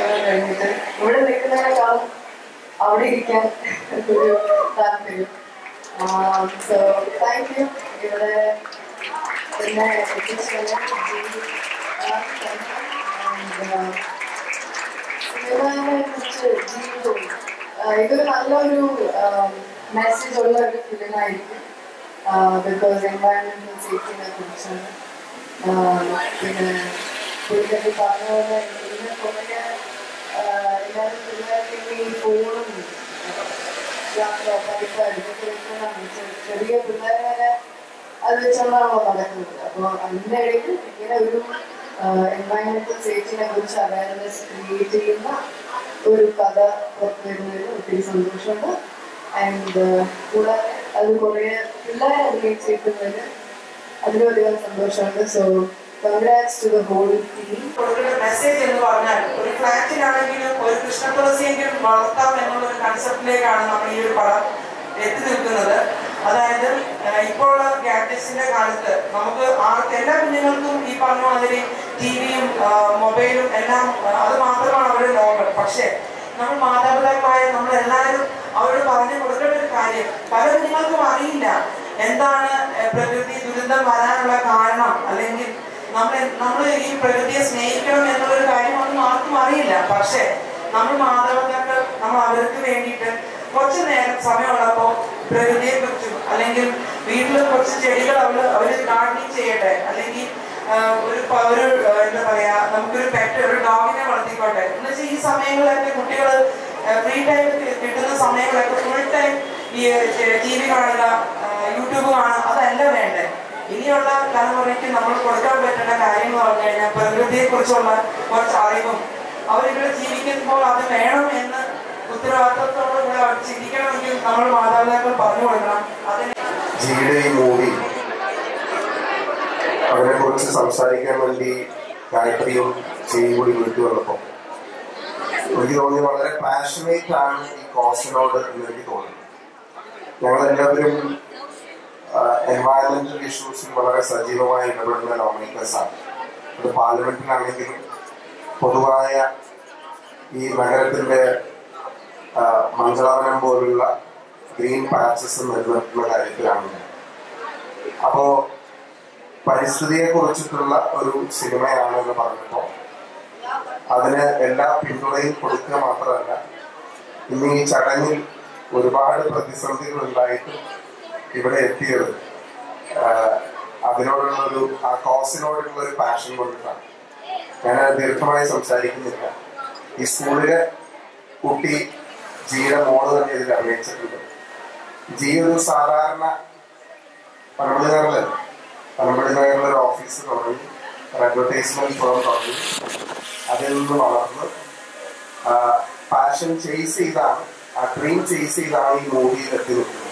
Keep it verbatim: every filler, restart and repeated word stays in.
വർഷങ്ങൾ കഴിഞ്ഞിട്ട് ഇവിടെ നിൽക്കുന്നതിനേക്കാളും അവിടെ ഇരിക്കാൻ ഒരു താല്പര്യം. So thank you. ഇവിടെ എന്നെ എത്തിച്ചത് സിനിമയെ കുറിച്ച് ജീന്തോൾ ഇതൊരു നല്ലൊരു മെസ്സേജ് ഉള്ള ഒരു ഫിലിമായിരിക്കും. ബിക്കോസ് എൻവയൺമെന്റൽ സേഫ്റ്റിനെ കുറിച്ചാണ്. പിന്നെ പുള്ളിക്കാരി പറഞ്ഞ പോലെ ഇന്ന് കുറേ എല്ലാവരും പിള്ളേർക്ക് ഈ ഫോണും ലാപ്ടോപ്പ് എടുത്തിട്ട് വെക്കുന്നതാണ്. ചെറിയ പിള്ളേരെ വരെ അത് വെച്ചുകൊണ്ടാണല്ലോ നടക്കുന്നത്. അപ്പോൾ അതിൻ്റെ ഇടയിൽ ഇങ്ങനെ ഒരു എൻവയൺമെന്റൽ സേഫ്റ്റിനെ കുറിച്ച് അവയർനെസ് ക്രിയേറ്റ് ചെയ്യുന്ന ഒരു കഥ പുറത്തു വരുന്നതിൽ ഒത്തിരി സന്തോഷമുണ്ട്. ആൻഡ് കൂടാതെ അത് കുറേ പിള്ളേരെ അഭിനയിച്ചിരിക്കുന്നതിൽ അതിലും അധികം സന്തോഷമുണ്ട്. So congrats to the whole team. Message എന്ന് പറഞ്ഞാൽ ഒരു ഫ്ലാറ്റിലാണെങ്കിലും ഒരു കൃഷ്ണതുളസിയെങ്കിലും വളർത്താം എന്നുള്ളൊരു കൺസെപ്റ്റിലേക്കാണ് നമ്മൾ ഈ ഒരു പടം എത്തി നിൽക്കുന്നത്. അതായത് ഇപ്പോഴുള്ള ഗാഡ്ജറ്റ്സിന്റെ കാലത്ത് നമുക്ക് ആർക്ക് എല്ലാ കുഞ്ഞുങ്ങൾക്കും ഈ പറഞ്ഞ മാതിരി ടി വിയും മൊബൈലും എല്ലാം അത് മാത്രമാണ് അവരുടെ ലോകം. പക്ഷേ നമ്മൾ മാതാപിതാക്കളായ നമ്മളെല്ലാവരും അവരോട് പറഞ്ഞു കൊടുക്കേണ്ട ഒരു കാര്യം, പല കുഞ്ഞുങ്ങൾക്കും അറിയില്ല എന്താണ് പ്രകൃതി ദുരന്തം വരാനുള്ള കാരണം, അല്ലെങ്കിൽ നമ്മൾ നമ്മൾ ഈ പ്രകൃതിയെ സ്നേഹിക്കണം എന്നുള്ളൊരു കാര്യം ഒന്നും ആർക്കും അറിയില്ല. പക്ഷെ നമ്മൾ മാതാപിതാക്കൾ നമ്മൾ അവർക്ക് വേണ്ടിയിട്ട് കുറച്ചു നേരം സമയമുള്ളപ്പോൾ പ്രകൃതിയെ കുറിച്ചും അല്ലെങ്കിൽ വീട്ടിൽ കുറച്ച് ചെടികൾ അവര് അവര് ഗാർഡനിങ് ചെയ്യട്ടെ, അല്ലെങ്കിൽ ഒരു ഒരു എന്താ പറയാ നമുക്കൊരു പെറ്റ് ഒരു ഡോഗിനെ വളർത്തിക്കോട്ടെ എന്ന് വെച്ചാൽ ഈ സമയങ്ങളിലൊക്കെ കുട്ടികൾ ഫ്രീ ടൈം കിട്ടുന്ന സമയങ്ങളൊക്കെ ഫുൾ ടൈം ഈ ടി വി കാണുക, യൂട്യൂബ് കാണുക, അതല്ല വേണ്ടേ. ഇനിയുള്ള തലമുറയ്ക്ക് നമ്മൾ കൊടുക്കാൻ പറ്റുന്ന കാര്യങ്ങൾ പറഞ്ഞു കഴിഞ്ഞാൽ പ്രകൃതിയെ കുറിച്ചുള്ള കുറച്ച് അറിവും അവരിവിടെ ജീവിക്കുമ്പോൾ അത് വേണം എന്ന് ഉത്തരവാദിത്തത്തോടുകൂടെ അവർ ചിന്തിക്കണമെങ്കിൽ നമ്മൾ മാതാപിതാക്കൾ പറഞ്ഞു കൊടുക്കണം. അതിന് ജിയുടെ ഈ മൂവി അവരെ കുറിച്ച് സംസാരിക്കാൻ വേണ്ടി ഗായത്രിയും ചെയ്യും കൂടി വീട്ടിൽ വന്നപ്പോൾ എനിക്ക് തോന്നി വളരെ പാഷനേറ്റ് ആണ് ഈ കോസിനോട് എന്ന് എനിക്ക് തോന്നി. ഞങ്ങളെല്ലാവരും എൻവയറമെന്റൽ ഇഷ്യൂസിൽ വളരെ സജീവമായി ഇടപെടുന്ന ലോ മേക്കേഴ്സാണ്. അത് പാർലമെന്റിലാണെങ്കിലും പൊതുവായ ഈ നഗരത്തിന്റെ മംഗളവനം പോലുള്ള ഗ്രീൻ പാച്ചസ് നിലനിർത്തുന്ന കാര്യത്തിലാണ്. അപ്പോ പരിസ്ഥിതിയെ കുറിച്ചിട്ടുള്ള ഒരു സിനിമയാണ് എന്ന് പറഞ്ഞപ്പോൾ അതിന് എല്ലാ പിന്തുണയും കൊടുക്കുക മാത്രമല്ല, ഇന്ന് ഈ ചടങ്ങിൽ ഒരുപാട് പ്രതിസന്ധികൾ ഉണ്ടായിട്ടും ഇവിടെ എത്തിയത് അതിനോടുള്ള ഒരു ആ കോസിനോടുള്ള ഒരു പാഷൻ കൊണ്ടിട്ടാണ്. ഞാൻ ദീർഘമായി സംസാരിക്കുന്നില്ല. ഈ സ്കൂളിലെ കുട്ടി ജിയുടെ മോള് തന്നെ ഇതിൽ അഭിനയിച്ചിട്ടുണ്ട്. ജി ഒരു സാധാരണ പനമ്പള്ളിനഗറിലല്ല, പനമ്പള്ളിനഗറിലൊരു ഓഫീസ് തുടങ്ങി, ഒരു അഡ്വർടൈസ്മെന്റ് ഫേം തുടങ്ങി, അതിൽ നിന്ന് വളർന്ന് പാഷൻ ചേസ് ചെയ്താണ്, ആ ഡ്രീം ചേസ് ചെയ്താണ് ഈ മൂവിയിൽ എത്തി നിൽക്കുന്നത്.